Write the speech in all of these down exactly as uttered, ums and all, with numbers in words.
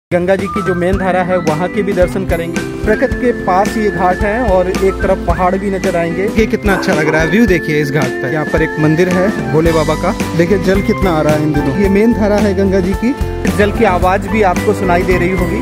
गंगा जी की जो मेन धारा है वहाँ के भी दर्शन करेंगे। प्रकृति के पास ये घाट है और एक तरफ पहाड़ भी नजर आएंगे। ये कितना अच्छा लग रहा है, व्यू देखिए इस घाट पर। यहाँ पर एक मंदिर है भोले बाबा का। देखिए जल कितना आ रहा है इन दिनों। ये मेन धारा है गंगा जी की। जल की आवाज भी आपको सुनाई दे रही होगी।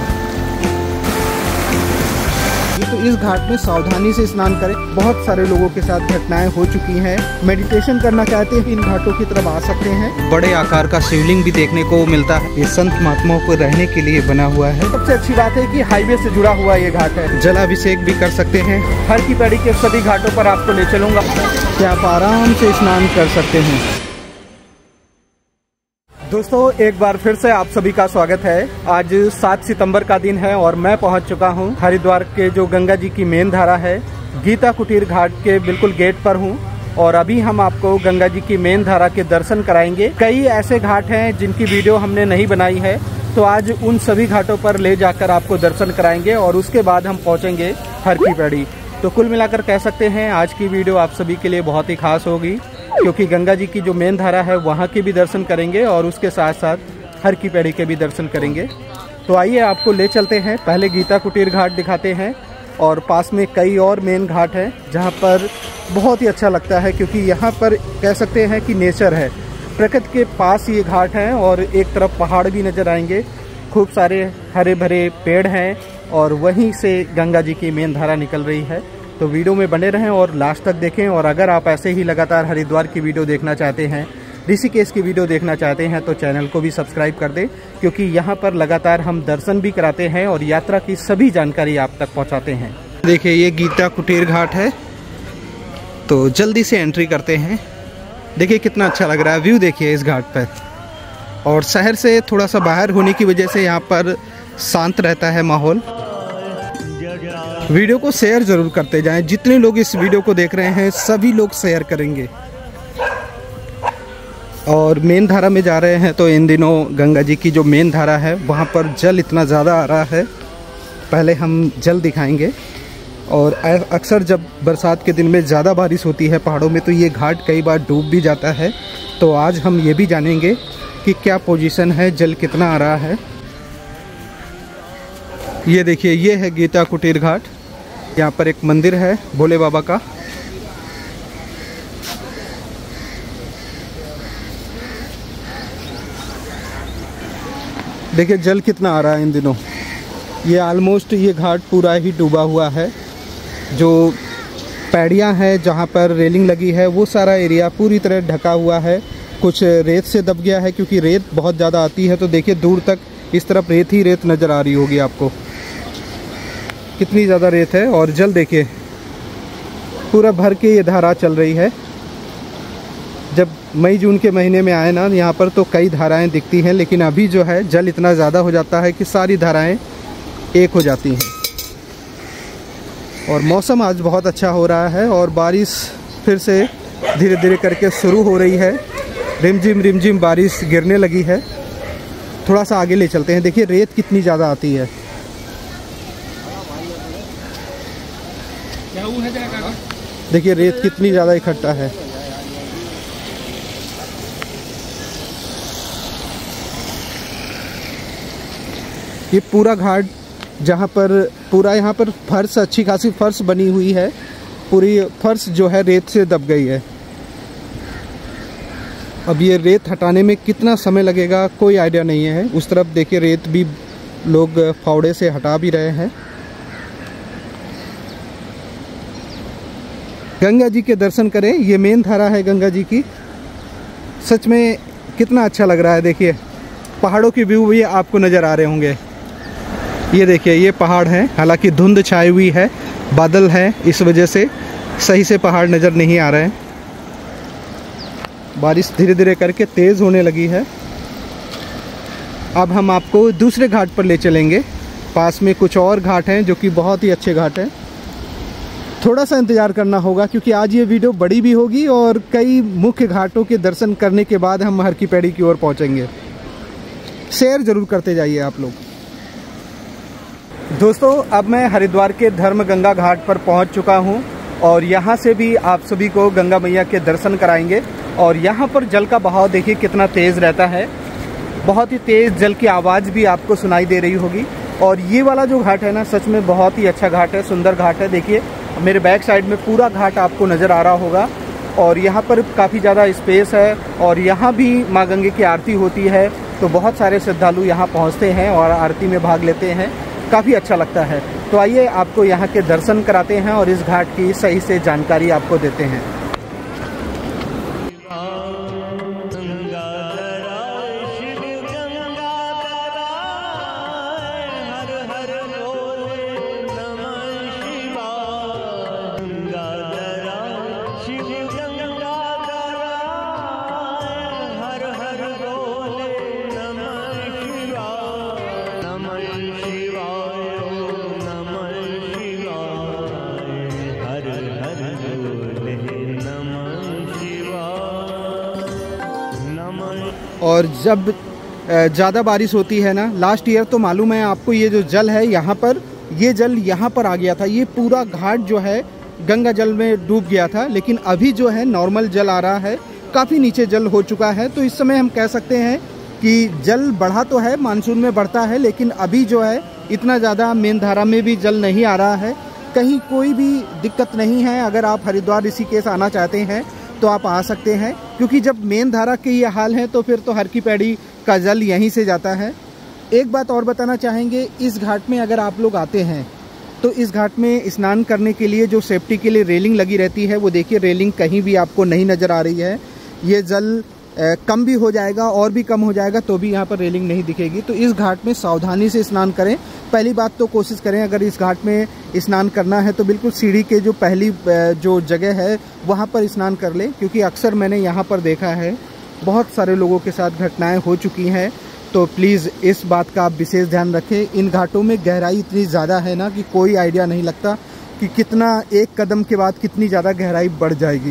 तो इस घाट में सावधानी से स्नान करें। बहुत सारे लोगों के साथ घटनाएं हो चुकी हैं। मेडिटेशन करना चाहते हैं इन घाटों की तरफ आ सकते हैं। बड़े आकार का शिवलिंग भी देखने को मिलता है। ये संत महात्माओं को रहने के लिए बना हुआ है। सबसे अच्छी बात है कि हाईवे से जुड़ा हुआ ये घाट है। जलाभिषेक भी कर सकते हैं। हर की पैड़ी के सभी घाटों पर आपको ले चलूंगा, क्या आप आराम से स्नान कर सकते हैं। दोस्तों एक बार फिर से आप सभी का स्वागत है। आज सात सितंबर का दिन है और मैं पहुंच चुका हूं हरिद्वार के जो गंगा जी की मेन धारा है गीता कुटीर घाट के बिल्कुल गेट पर हूं। और अभी हम आपको गंगा जी की मेन धारा के दर्शन कराएंगे। कई ऐसे घाट हैं जिनकी वीडियो हमने नहीं बनाई है, तो आज उन सभी घाटों पर ले जाकर आपको दर्शन कराएंगे और उसके बाद हम पहुँचेंगे हर की पैड़ी। तो कुल मिलाकर कह सकते हैं आज की वीडियो आप सभी के लिए बहुत ही खास होगी, क्योंकि गंगा जी की जो मेन धारा है वहाँ के भी दर्शन करेंगे और उसके साथ साथ हर की पैड़ी के भी दर्शन करेंगे। तो आइए आपको ले चलते हैं। पहले गीता कुटीर घाट दिखाते हैं और पास में कई और मेन घाट हैं जहाँ पर बहुत ही अच्छा लगता है, क्योंकि यहाँ पर कह सकते हैं कि नेचर है। प्रकृति के पास ये घाट हैं और एक तरफ पहाड़ भी नज़र आएंगे। खूब सारे हरे भरे पेड़ हैं और वहीं से गंगा जी की मेन धारा निकल रही है। तो वीडियो में बने रहें और लास्ट तक देखें। और अगर आप ऐसे ही लगातार हरिद्वार की वीडियो देखना चाहते हैं, ऋषिकेश की वीडियो देखना चाहते हैं, तो चैनल को भी सब्सक्राइब कर दें, क्योंकि यहाँ पर लगातार हम दर्शन भी कराते हैं और यात्रा की सभी जानकारी आप तक पहुँचाते हैं। देखिए ये गीता कुटीर घाट है, तो जल्दी से एंट्री करते हैं। देखिए कितना अच्छा लग रहा है, व्यू देखिए इस घाट पर। और शहर से थोड़ा सा बाहर होने की वजह से यहाँ पर शांत रहता है माहौल। वीडियो को शेयर जरूर करते जाएं। जितने लोग इस वीडियो को देख रहे हैं सभी लोग शेयर करेंगे। और मेन धारा में जा रहे हैं तो इन दिनों गंगा जी की जो मेन धारा है वहाँ पर जल इतना ज़्यादा आ रहा है। पहले हम जल दिखाएंगे। और अक्सर जब बरसात के दिन में ज़्यादा बारिश होती है पहाड़ों में तो ये घाट कई बार डूब भी जाता है। तो आज हम ये भी जानेंगे कि क्या पोजीशन है, जल कितना आ रहा है। ये देखिए ये है गीता कुटीर घाट। यहाँ पर एक मंदिर है भोले बाबा का। देखिए जल कितना आ रहा है इन दिनों। ये ऑलमोस्ट ये घाट पूरा ही डूबा हुआ है। जो पैड़ियाँ हैं जहाँ पर रेलिंग लगी है वो सारा एरिया पूरी तरह ढका हुआ है। कुछ रेत से दब गया है, क्योंकि रेत बहुत ज़्यादा आती है। तो देखिए दूर तक इस तरफ रेत ही रेत नज़र आ रही होगी आपको, कितनी ज़्यादा रेत है। और जल देखिए पूरा भर के ये धारा चल रही है। जब मई जून के महीने में आए ना यहाँ पर तो कई धाराएं दिखती हैं, लेकिन अभी जो है जल इतना ज़्यादा हो जाता है कि सारी धाराएं एक हो जाती हैं। और मौसम आज बहुत अच्छा हो रहा है और बारिश फिर से धीरे धीरे करके शुरू हो रही है। रिमझिम रिमझिम बारिश गिरने लगी है। थोड़ा सा आगे ले चलते हैं। देखिए रेत कितनी ज़्यादा आती है। देखिए रेत कितनी ज़्यादा इकट्ठा है। ये पूरा घाट जहाँ पर पूरा यहाँ पर फर्श, अच्छी खासी फर्श बनी हुई है। पूरी फर्श जो है रेत से दब गई है। अब ये रेत हटाने में कितना समय लगेगा कोई आइडिया नहीं है। उस तरफ देखिए रेत भी लोग फावड़े से हटा भी रहे हैं। गंगा जी के दर्शन करें। ये मेन धारा है गंगा जी की। सच में कितना अच्छा लग रहा है। देखिए पहाड़ों के व्यू भी आपको नज़र आ रहे होंगे। ये देखिए ये पहाड़ हैं, हालांकि धुंध छाई हुई है, बादल है, इस वजह से सही से पहाड़ नज़र नहीं आ रहे हैं। बारिश धीरे धीरे करके तेज़ होने लगी है। अब हम आपको दूसरे घाट पर ले चलेंगे। पास में कुछ और घाट हैं जो कि बहुत ही अच्छे घाट हैं। थोड़ा सा इंतज़ार करना होगा, क्योंकि आज ये वीडियो बड़ी भी होगी और कई मुख्य घाटों के दर्शन करने के बाद हम हर की पैड़ी की ओर पहुंचेंगे। शेयर ज़रूर करते जाइए आप लोग। दोस्तों अब मैं हरिद्वार के धर्म गंगा घाट पर पहुंच चुका हूं और यहां से भी आप सभी को गंगा मैया के दर्शन कराएंगे। और यहां पर जल का बहाव देखिए कितना तेज़ रहता है। बहुत ही तेज़ जल की आवाज़ भी आपको सुनाई दे रही होगी। और ये वाला जो घाट है ना, सच में बहुत ही अच्छा घाट है, सुंदर घाट है। देखिए मेरे बैक साइड में पूरा घाट आपको नज़र आ रहा होगा और यहाँ पर काफ़ी ज़्यादा स्पेस है और यहाँ भी माँ गंगे की आरती होती है, तो बहुत सारे श्रद्धालु यहाँ पहुँचते हैं और आरती में भाग लेते हैं, काफ़ी अच्छा लगता है। तो आइए आपको यहाँ के दर्शन कराते हैं और इस घाट की सही से जानकारी आपको देते हैं। और जब ज़्यादा बारिश होती है ना, लास्ट ईयर तो मालूम है आपको, ये जो जल है यहाँ पर, ये जल यहाँ पर आ गया था, ये पूरा घाट जो है गंगा जल में डूब गया था। लेकिन अभी जो है नॉर्मल जल आ रहा है, काफ़ी नीचे जल हो चुका है। तो इस समय हम कह सकते हैं कि जल बढ़ा तो है, मानसून में बढ़ता है, लेकिन अभी जो है इतना ज़्यादा मेन धारा में भी जल नहीं आ रहा है। कहीं कोई भी दिक्कत नहीं है। अगर आप हरिद्वार ऋषिकेश आना चाहते हैं तो आप आ सकते हैं, क्योंकि जब मेन धारा के ये हाल है तो फिर तो हर की पैड़ी का जल यहीं से जाता है। एक बात और बताना चाहेंगे, इस घाट में अगर आप लोग आते हैं तो इस घाट में स्नान करने के लिए जो सेफ्टी के लिए रेलिंग लगी रहती है, वो देखिए रेलिंग कहीं भी आपको नहीं नज़र आ रही है। ये जल ए, कम भी हो जाएगा और भी कम हो जाएगा तो भी यहाँ पर रेलिंग नहीं दिखेगी। तो इस घाट में सावधानी से स्नान करें। पहली बात तो कोशिश करें, अगर इस घाट में स्नान करना है तो बिल्कुल सीढ़ी के जो पहली जो जगह है वहाँ पर स्नान कर लें, क्योंकि अक्सर मैंने यहाँ पर देखा है बहुत सारे लोगों के साथ घटनाएं हो चुकी हैं। तो प्लीज़ इस बात का आप विशेष ध्यान रखें। इन घाटों में गहराई इतनी ज़्यादा है ना कि कोई आइडिया नहीं लगता कि कितना एक कदम के बाद कितनी ज़्यादा गहराई बढ़ जाएगी।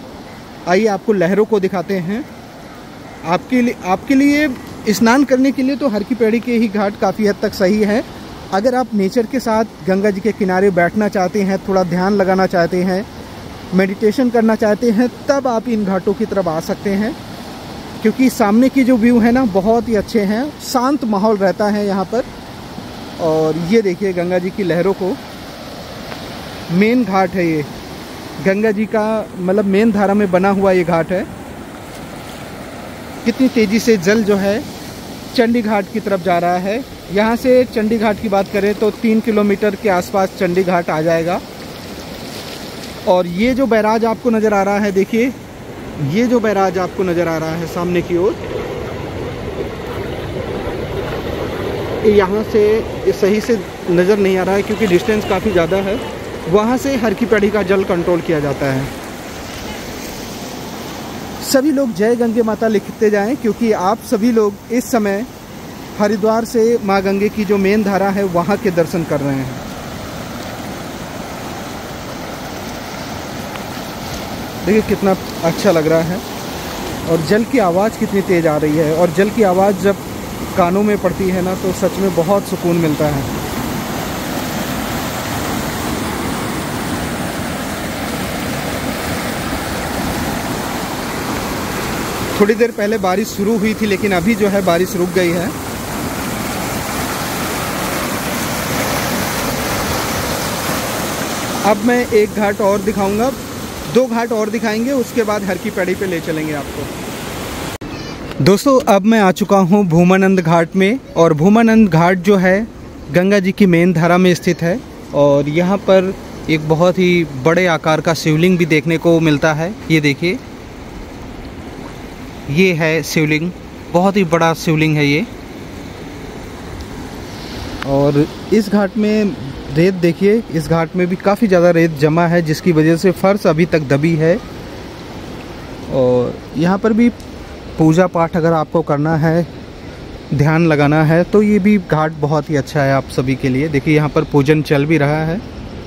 आइए आपको लहरों को दिखाते हैं। आपके लिए आपके लिए स्नान करने के लिए तो हर की पैड़ी के ही घाट काफ़ी हद तक सही है। अगर आप नेचर के साथ गंगा जी के किनारे बैठना चाहते हैं, थोड़ा ध्यान लगाना चाहते हैं, मेडिटेशन करना चाहते हैं, तब आप इन घाटों की तरफ आ सकते हैं, क्योंकि सामने की जो व्यू है ना बहुत ही अच्छे हैं, शांत माहौल रहता है यहाँ पर। और ये देखिए गंगा जी की लहरों को। मेन घाट है ये, गंगा जी का मतलब मेन धारा में बना हुआ ये घाट है। कितनी तेज़ी से जल जो है चंडी घाट की तरफ जा रहा है। यहाँ से चंडी घाट की बात करें तो तीन किलोमीटर के आसपास चंडी घाट आ जाएगा। और ये जो बैराज आपको नज़र आ रहा है, देखिए ये जो बैराज आपको नज़र आ रहा है सामने की ओर, यहाँ से सही से नज़र नहीं आ रहा है क्योंकि डिस्टेंस काफ़ी ज़्यादा है। वहाँ से हर की पैड़ी का जल कंट्रोल किया जाता है। सभी लोग जय गंगे माता लिखते जाएं, क्योंकि आप सभी लोग इस समय हरिद्वार से माँ गंगे की जो मेन धारा है वहाँ के दर्शन कर रहे हैं। देखिए कितना अच्छा लग रहा है और जल की आवाज़ कितनी तेज़ आ रही है। और जल की आवाज़ जब कानों में पड़ती है ना तो सच में बहुत सुकून मिलता है। थोड़ी देर पहले बारिश शुरू हुई थी, लेकिन अभी जो है बारिश रुक गई है। अब मैं एक घाट और दिखाऊंगा, दो घाट और दिखाएंगे, उसके बाद हर की पैड़ी पे ले चलेंगे आपको। दोस्तों अब मैं आ चुका हूँ भूमानंद घाट में। और भूमानंद घाट जो है गंगा जी की मेन धारा में स्थित है। और यहाँ पर एक बहुत ही बड़े आकार का शिवलिंग भी देखने को मिलता है। ये देखिए, ये है शिवलिंग, बहुत ही बड़ा शिवलिंग है ये। और इस घाट में रेत देखिए, इस घाट में भी काफ़ी ज़्यादा रेत जमा है, जिसकी वजह से फर्श अभी तक दबी है। और यहाँ पर भी पूजा पाठ अगर आपको करना है, ध्यान लगाना है, तो ये भी घाट बहुत ही अच्छा है आप सभी के लिए। देखिए यहाँ पर पूजन चल भी रहा है।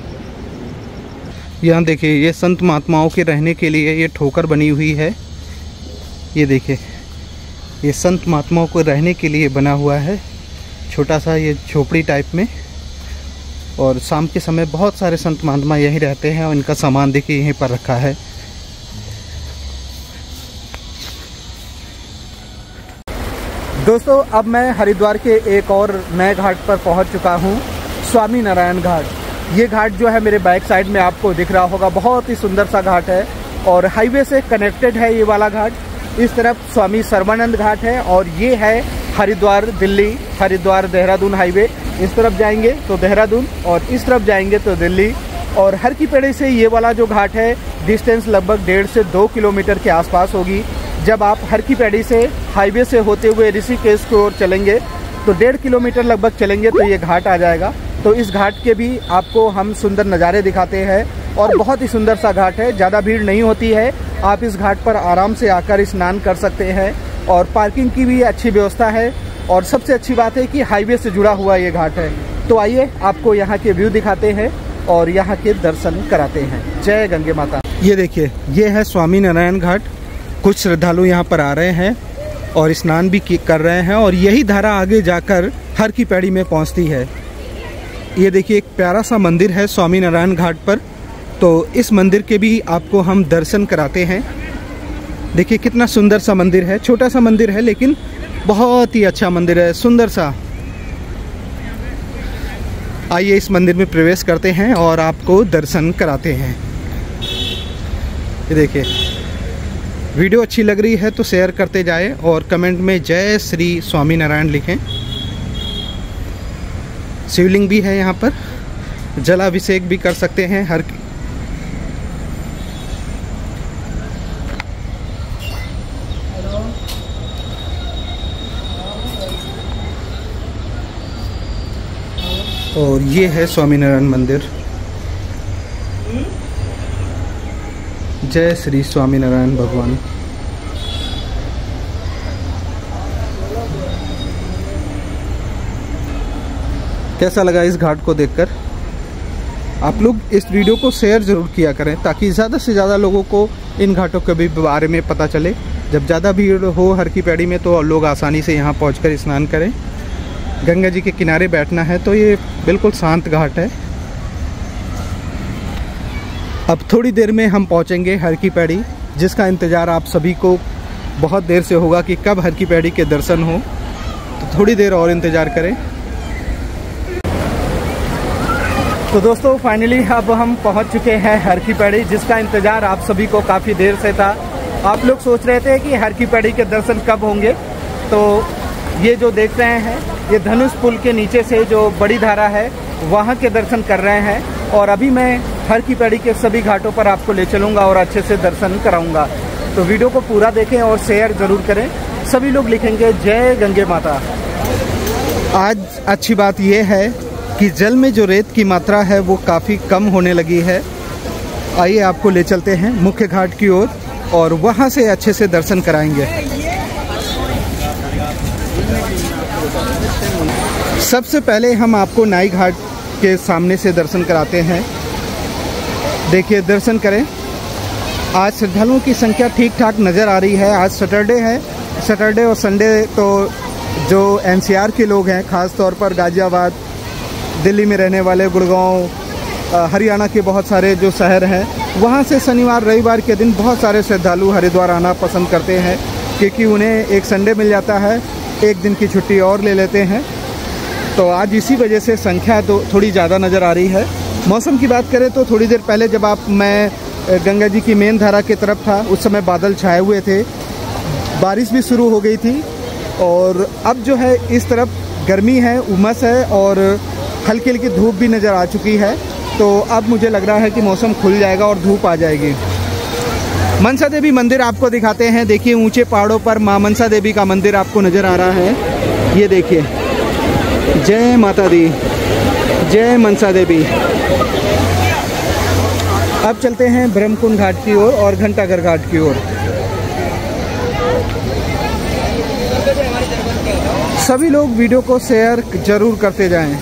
यहाँ देखिए ये संत महात्माओं के रहने के लिए ये ठोकर बनी हुई है। ये देखिए ये संत महात्माओं को रहने के लिए बना हुआ है, छोटा सा ये झोपड़ी टाइप में। और शाम के समय बहुत सारे संत महात्मा यहीं रहते हैं और इनका सामान देखिए यहीं पर रखा है। दोस्तों अब मैं हरिद्वार के एक और नए घाट पर पहुंच चुका हूं, स्वामी नारायण घाट। ये घाट जो है मेरे बैक साइड में आपको दिख रहा होगा, बहुत ही सुंदर सा घाट है और हाईवे से कनेक्टेड है ये वाला घाट। इस तरफ स्वामी सर्वानंद घाट है और ये है हरिद्वार दिल्ली, हरिद्वार देहरादून हाईवे। इस तरफ जाएंगे तो देहरादून और इस तरफ जाएंगे तो दिल्ली। और हर की पेड़ी से ये वाला जो घाट है डिस्टेंस लगभग डेढ़ से दो किलोमीटर के आसपास होगी। जब आप हर की पेड़ी से हाईवे से होते हुए ऋषिकेश की ओर चलेंगे तो डेढ़ किलोमीटर लगभग चलेंगे तो ये घाट आ जाएगा। तो इस घाट के भी आपको हम सुंदर नज़ारे दिखाते हैं और बहुत ही सुंदर सा घाट है, ज़्यादा भीड़ नहीं होती है। आप इस घाट पर आराम से आकर स्नान कर सकते हैं और पार्किंग की भी अच्छी व्यवस्था है। और सबसे अच्छी बात है कि हाईवे से जुड़ा हुआ ये घाट है। तो आइए आपको यहाँ के व्यू दिखाते हैं और यहाँ के दर्शन कराते हैं। जय गंगे माता। ये देखिए, ये है स्वामी नारायण घाट। कुछ श्रद्धालु यहाँ पर आ रहे हैं और स्नान भी कर रहे हैं और यही धारा आगे जाकर हर की पैड़ी में पहुँचती है। ये देखिए, एक प्यारा सा मंदिर है स्वामी नारायण घाट पर, तो इस मंदिर के भी आपको हम दर्शन कराते हैं। देखिए कितना सुंदर सा मंदिर है, छोटा सा मंदिर है लेकिन बहुत ही अच्छा मंदिर है, सुंदर सा। आइए इस मंदिर में प्रवेश करते हैं और आपको दर्शन कराते हैं। ये देखिए, वीडियो अच्छी लग रही है तो शेयर करते जाएं और कमेंट में जय श्री स्वामी नारायण लिखें। शिवलिंग भी है यहाँ पर, जलाभिषेक भी कर सकते हैं हर और ये है स्वामीनारायण मंदिर। जय श्री स्वामीनारायण भगवान। कैसा लगा इस घाट को देखकर? आप लोग इस वीडियो को शेयर ज़रूर किया करें ताकि ज़्यादा से ज़्यादा लोगों को इन घाटों के भी बारे में पता चले। जब ज़्यादा भीड़ हो हर की पैड़ी में तो लोग आसानी से यहाँ पहुँचकर स्नान करें। गंगा जी के किनारे बैठना है तो ये बिल्कुल शांत घाट है। अब थोड़ी देर में हम पहुंचेंगे हर की पैड़ी, जिसका इंतज़ार आप सभी को बहुत देर से होगा कि कब हर की पैड़ी के दर्शन हो। तो थोड़ी देर और इंतज़ार करें। तो दोस्तों फाइनली अब हम पहुंच चुके हैं हर की पैड़ी, जिसका इंतज़ार आप सभी को काफ़ी देर से था। आप लोग सोच रहे थे कि हर की पैड़ी के दर्शन कब होंगे, तो ये जो देख रहे हैं ये धनुष पुल के नीचे से जो बड़ी धारा है वहाँ के दर्शन कर रहे हैं। और अभी मैं हर की पैड़ी के सभी घाटों पर आपको ले चलूँगा और अच्छे से दर्शन कराऊँगा। तो वीडियो को पूरा देखें और शेयर ज़रूर करें। सभी लोग लिखेंगे जय गंगे माता। आज अच्छी बात यह है कि जल में जो रेत की मात्रा है वो काफ़ी कम होने लगी है। आइए आपको ले चलते हैं मुख्य घाट की ओर और वहाँ से अच्छे से दर्शन कराएंगे। सबसे पहले हम आपको नाई घाट के सामने से दर्शन कराते हैं। देखिए, दर्शन करें। आज श्रद्धालुओं की संख्या ठीक ठाक नज़र आ रही है। आज सैटरडे है, सैटरडे और संडे तो जो एनसीआर के लोग हैं, ख़ास तौर पर गाज़ियाबाद, दिल्ली में रहने वाले, गुड़गांव, हरियाणा के बहुत सारे जो शहर हैं, वहाँ से शनिवार रविवार के दिन बहुत सारे श्रद्धालु हरिद्वार आना पसंद करते हैं क्योंकि उन्हें एक संडे मिल जाता है, एक दिन की छुट्टी और ले लेते हैं। तो आज इसी वजह से संख्या तो थोड़ी ज़्यादा नज़र आ रही है। मौसम की बात करें तो थोड़ी देर पहले जब आप मैं गंगा जी की मेन धारा की तरफ था उस समय बादल छाए हुए थे, बारिश भी शुरू हो गई थी। और अब जो है इस तरफ गर्मी है, उमस है और हल्की हल्की धूप भी नज़र आ चुकी है। तो अब मुझे लग रहा है कि मौसम खुल जाएगा और धूप आ जाएगी। मनसा देवी मंदिर आपको दिखाते हैं। देखिए, ऊंचे पहाड़ों पर माँ मनसा देवी का मंदिर आपको नज़र आ रहा है। ये देखिए, जय माता दी, जय मनसा देवी। अब चलते हैं ब्रह्मकुंड घाट की ओर और घंटाघर घाट की ओर। सभी लोग वीडियो को शेयर जरूर करते जाएं।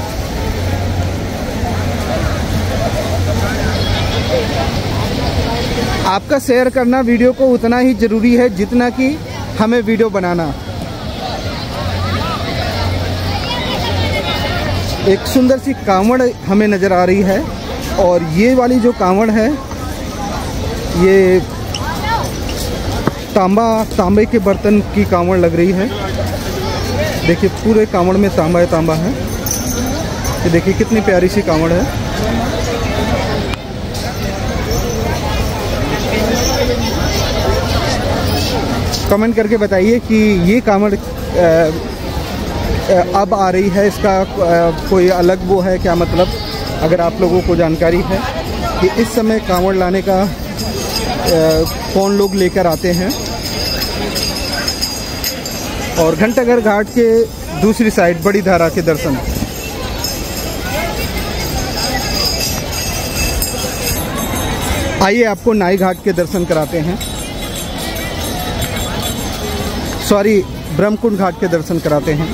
आपका शेयर करना वीडियो को उतना ही ज़रूरी है जितना कि हमें वीडियो बनाना। एक सुंदर सी कांवड़ हमें नज़र आ रही है और ये वाली जो कांवड़ है ये तांबा तांबे के बर्तन की कांवड़ लग रही है। देखिए पूरे कांवड़ में तांबा है तांबा है। ये देखिए कितनी प्यारी सी कांवड़ है। कमेंट करके बताइए कि ये कांवड़ अब आ रही है, इसका कोई अलग वो है क्या मतलब, अगर आप लोगों को जानकारी है कि इस समय कांवड़ लाने का कौन लोग लेकर आते हैं। और घंटाघर घाट के दूसरी साइड बड़ी धारा के दर्शन। आइए आपको नाई घाट के दर्शन कराते हैं, सॉरी ब्रह्मकुंड घाट के दर्शन कराते हैं।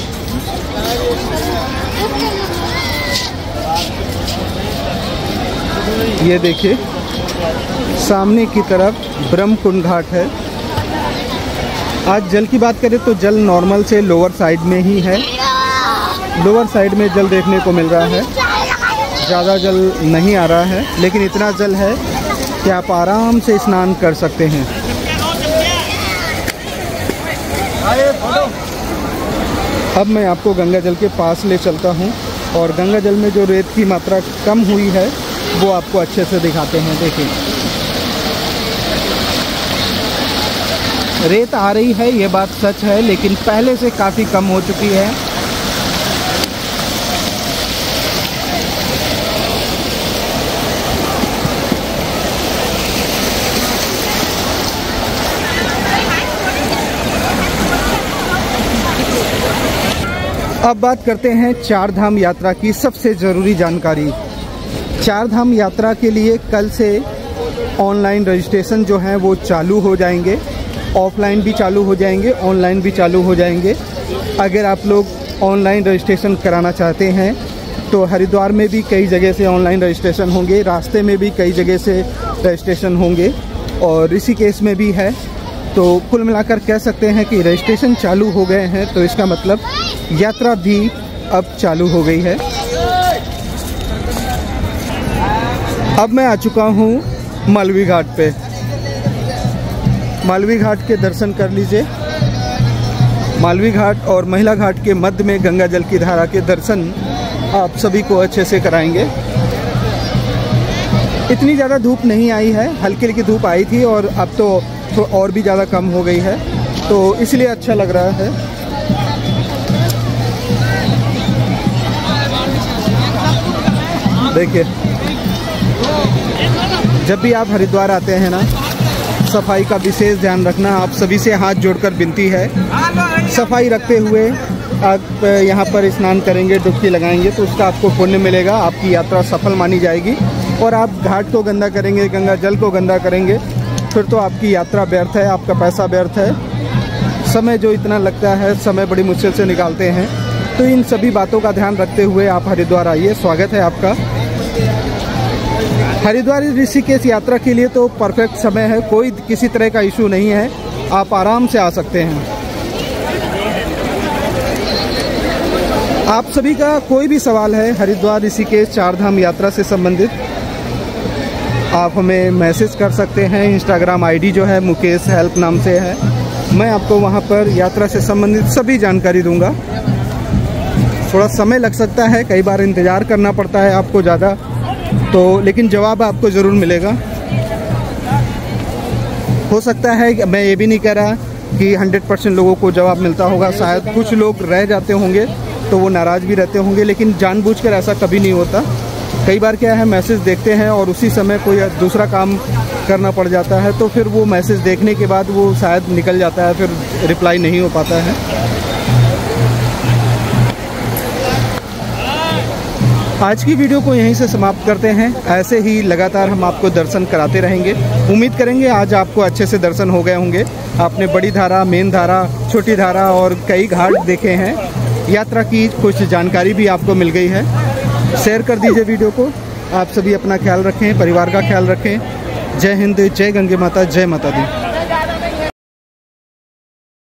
ये देखिए सामने की तरफ ब्रह्मकुंड घाट है। आज जल की बात करें तो जल नॉर्मल से लोअर साइड में ही है। लोअर साइड में जल देखने को मिल रहा है, ज़्यादा जल नहीं आ रहा है, लेकिन इतना जल है कि आप आराम से स्नान कर सकते हैं। अब मैं आपको गंगा जल के पास ले चलता हूं और गंगा जल में जो रेत की मात्रा कम हुई है वो आपको अच्छे से दिखाते हैं। देखिए रेत आ रही है, ये बात सच है, लेकिन पहले से काफ़ी कम हो चुकी है। अब बात करते हैं चार धाम यात्रा की सबसे ज़रूरी जानकारी। चार धाम यात्रा के लिए कल से ऑनलाइन रजिस्ट्रेशन जो है वो चालू हो जाएंगे, ऑफलाइन भी चालू हो जाएंगे, ऑनलाइन भी चालू हो जाएंगे। अगर आप लोग ऑनलाइन रजिस्ट्रेशन कराना चाहते हैं तो हरिद्वार में भी कई जगह से ऑनलाइन रजिस्ट्रेशन होंगे, रास्ते में भी कई जगह से रजिस्ट्रेशन होंगे और ऋषिकेश में भी है। तो कुल मिलाकर कह सकते हैं कि रजिस्ट्रेशन चालू हो गए हैं, तो इसका मतलब यात्रा भी अब चालू हो गई है। अब मैं आ चुका हूँ मालवी घाट पे। मालवी घाट के दर्शन कर लीजिए। मालवी घाट और महिला घाट के मध्य में गंगा जल की धारा के दर्शन आप सभी को अच्छे से कराएंगे। इतनी ज़्यादा धूप नहीं आई है, हल्की हल्की धूप आई थी और अब तो, तो और भी ज़्यादा कम हो गई है, तो इसलिए अच्छा लग रहा है। देखिए जब भी आप हरिद्वार आते हैं ना, सफाई का विशेष ध्यान रखना। आप सभी से हाथ जोड़कर विनती है, सफाई रखते हुए आप यहाँ पर स्नान करेंगे, डुबकी लगाएंगे तो उसका आपको पुण्य मिलेगा, आपकी यात्रा सफल मानी जाएगी। और आप घाट को गंदा करेंगे, गंगा जल को गंदा करेंगे, फिर तो आपकी यात्रा व्यर्थ है, आपका पैसा व्यर्थ है, समय जो इतना लगता है, समय बड़ी मुश्किल से निकालते हैं। तो इन सभी बातों का ध्यान रखते हुए आप हरिद्वार आइए, स्वागत है आपका। हरिद्वार ऋषिकेश यात्रा के लिए तो परफेक्ट समय है, कोई किसी तरह का इशू नहीं है, आप आराम से आ सकते हैं। आप सभी का कोई भी सवाल है हरिद्वार ऋषिकेश चारधाम यात्रा से संबंधित, आप हमें मैसेज कर सकते हैं। इंस्टाग्राम आईडी जो है मुकेश हेल्प नाम से है, मैं आपको वहां पर यात्रा से संबंधित सभी जानकारी दूंगा। थोड़ा समय लग सकता है, कई बार इंतज़ार करना पड़ता है आपको ज़्यादा, तो लेकिन जवाब आपको ज़रूर मिलेगा। हो सकता है मैं ये भी नहीं कह रहा कि सौ परसेंट लोगों को जवाब मिलता होगा, शायद कुछ लोग रह जाते होंगे तो वो नाराज़ भी रहते होंगे, लेकिन जानबूझकर ऐसा कभी नहीं होता। कई बार क्या है, मैसेज देखते हैं और उसी समय कोई दूसरा काम करना पड़ जाता है, तो फिर वो मैसेज देखने के बाद वो शायद निकल जाता है, फिर रिप्लाई नहीं हो पाता है। आज की वीडियो को यहीं से समाप्त करते हैं। ऐसे ही लगातार हम आपको दर्शन कराते रहेंगे। उम्मीद करेंगे आज आपको अच्छे से दर्शन हो गए होंगे। आपने बड़ी धारा, मेन धारा, छोटी धारा और कई घाट देखे हैं। यात्रा की कुछ जानकारी भी आपको मिल गई है। शेयर कर दीजिए वीडियो को। आप सभी अपना ख्याल रखें, परिवार का ख्याल रखें। जय हिंद, जय गंगे माता, जय माता दी।